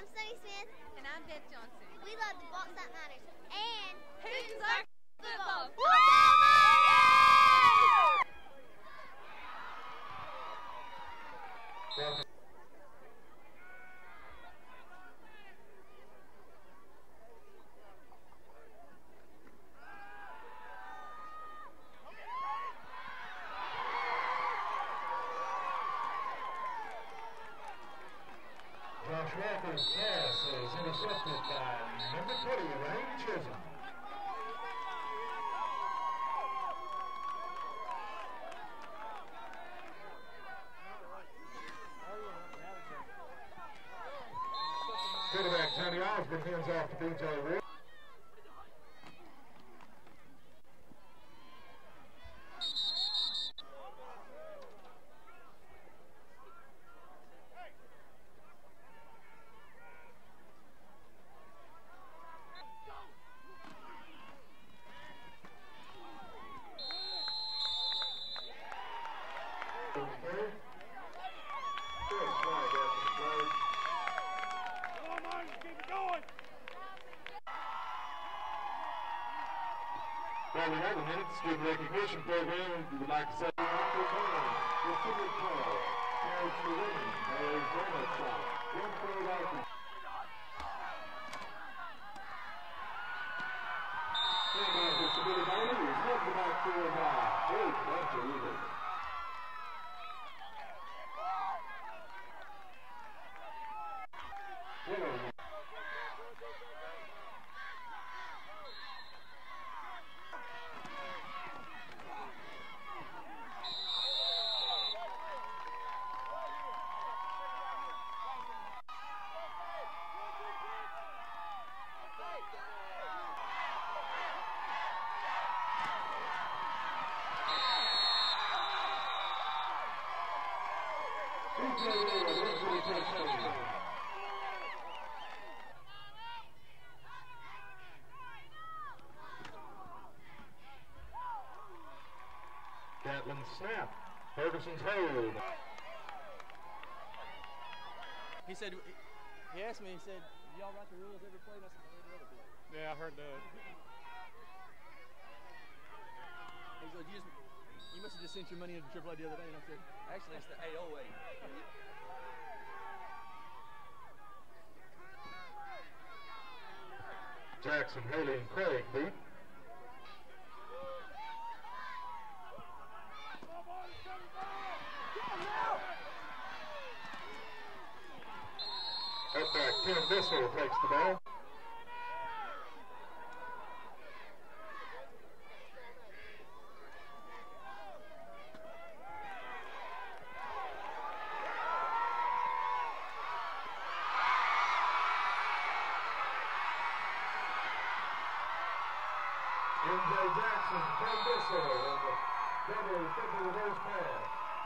I'm Sunny Smith. And I'm Beth Johnson. We love the Bauxite Miners. And Who's our football? Josh Walker's pass is intercepted by number 20, Ryan Chisholm. Quarterback Johnny Osborne hands off to B.J. Wood. Well, we have a minute. Student recognition program. We would like to say the Civic Call, carried to the women, Mary's Donut Shop, 1 License. Handoff is submitted by leaders, led to back 4 and 5. Great bunch of leaders. Gatlin snap. Ferguson's hold. He said, he asked me, he said, y'all write the rules every play? And I said, yeah, I heard that. He said, you must have just sent your money into AAA the other day. And I said, actually, it's the 808. Jackson, Haley, and Craig beat. Up back, Tim Bissell takes the ball. M.J. Jackson, Tim Bissell, and the double triple reverse pass.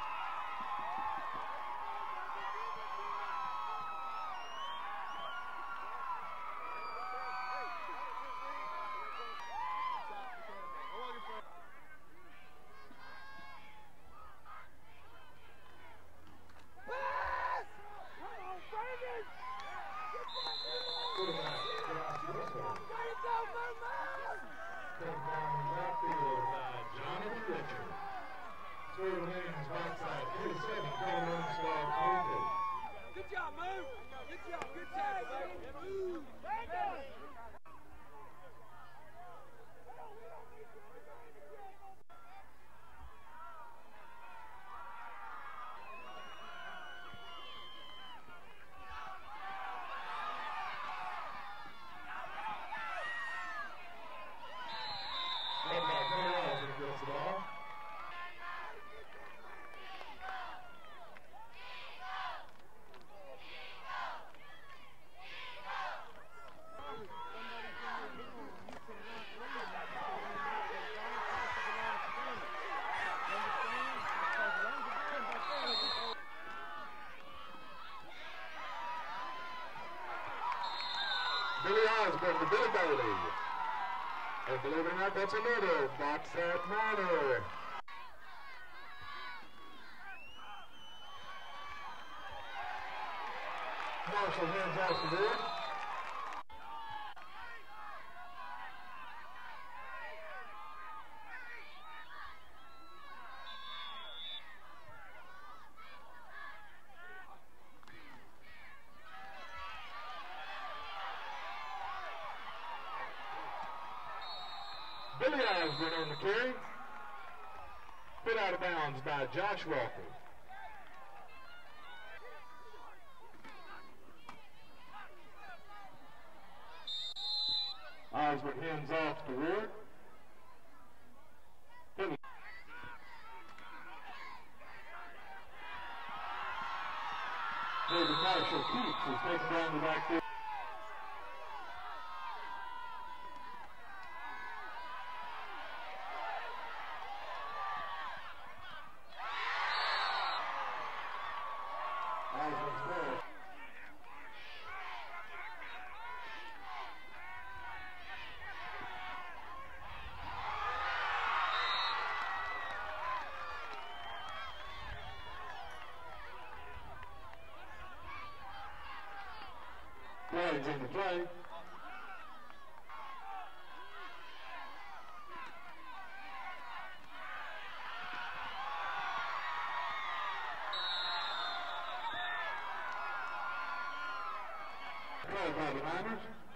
Bauxite, 87, Colorado Star 22. Good job, move! Good job, baby! Move! Billy Osborne to Billy Bailey. And believe it or not, that's another Bauxite Miner. Marshall hands off the board. Billy Osborne on the carry. Put out of bounds by Josh Walker. Osborne hands off to Ward. Billy. David Marshall keeps is taken down the back field. Flags in the play. Play by the Niners.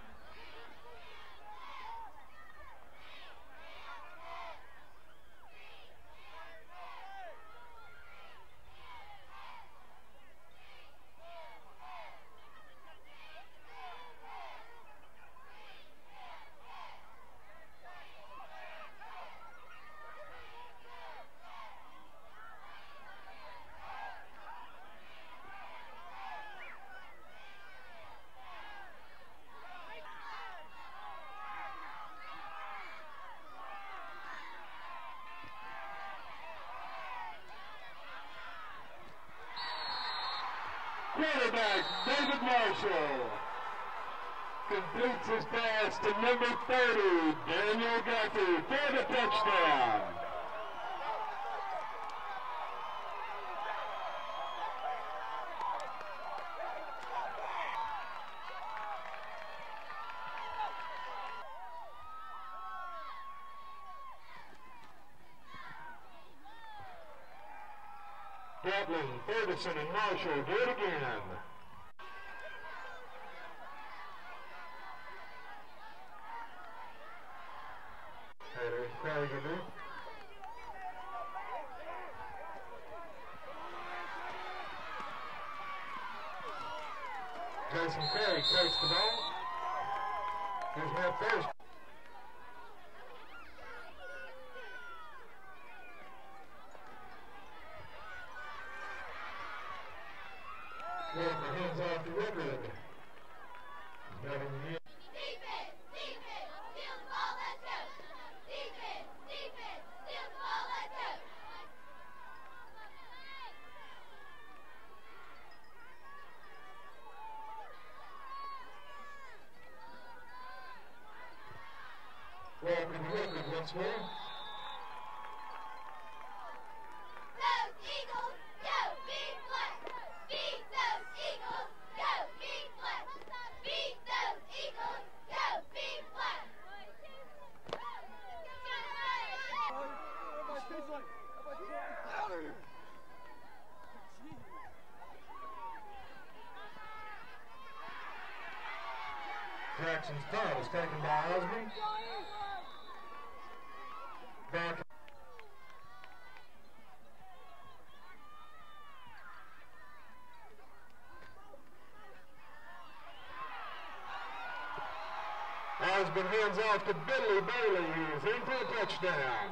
Quarterback David Marshall completes his pass to number 30, Daniel Guthrie, for the touchdown. Gatlin, Ferguson, and Marshall do it again. There's Craig in there. Jason Craig takes the ball. Here's Matt Ferguson. Getting the hands off the record. Defense, defense, steal the ball, let's go. Defense, defense, steal the ball, let's go. Welcome to record once more. Jackson's punt is taken by Osborne. Back. Osborne hands off to Billy Bailey, who's in for a touchdown.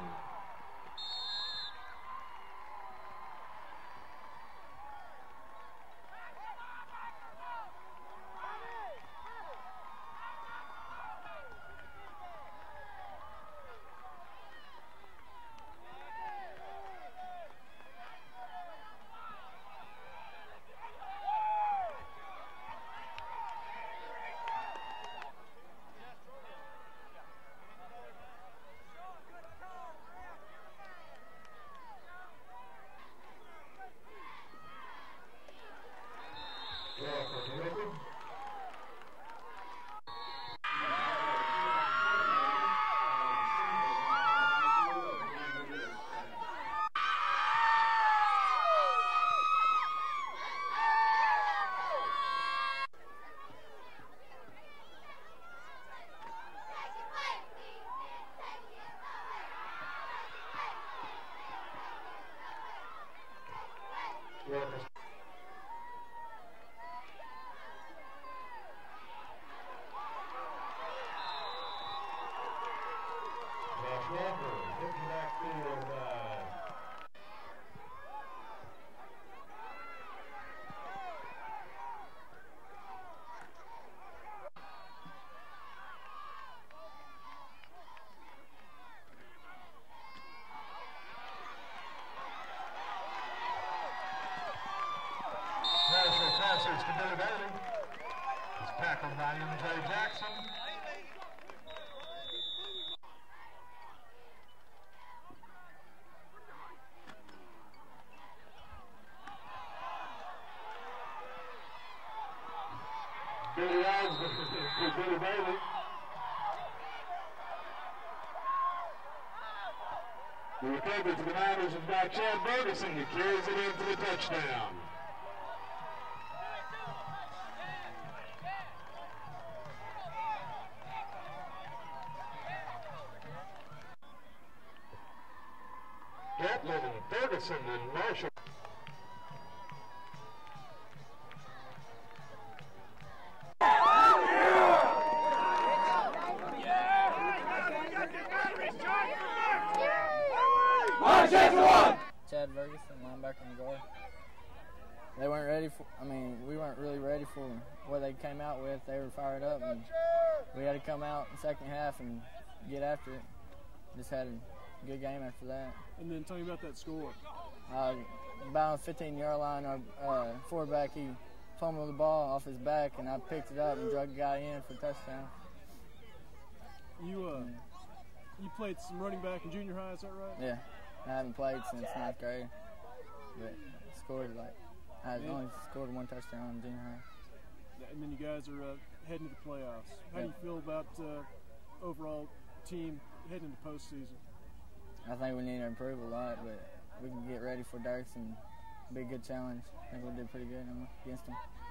yards to Billy Bailey. He's tackled by MJ Jackson. Billy yards for Billy Bailey. The recovery for the Niners is by Chad Ferguson, who carries it in for the touchdown. Gatlin, Ferguson, and Marshall. Chad Ferguson, linebacker and guard. They weren't ready for, we weren't really ready for what they came out with. They were fired up, and we had to come out in the second half and get after it. Just had a good game after that. And then tell me about that score. About a 15-yard line, our quarterback, he fumbled the ball off his back, and I picked it up and drug the guy in for a touchdown. You played some running back in junior high, is that right? Yeah. I haven't played since 9th grade, but I only scored one touchdown in junior high. And then you guys are heading to the playoffs. How do you feel about overall team heading into postseason? I think we need to improve a lot, but we can get ready for Dirks and be a good challenge. I think we'll do pretty good against them.